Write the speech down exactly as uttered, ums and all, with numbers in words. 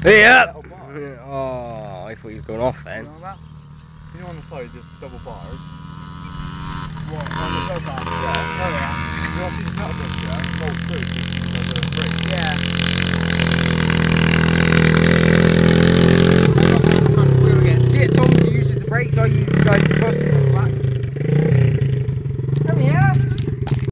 Yep! Oh, I thought he was going off then. You know that? You know on the side, just double bars. What, on the go-kart? Yeah. Oh yeah. You want to see the pedal bus, yeah? Bolt through, so you can go to the brake. Yeah.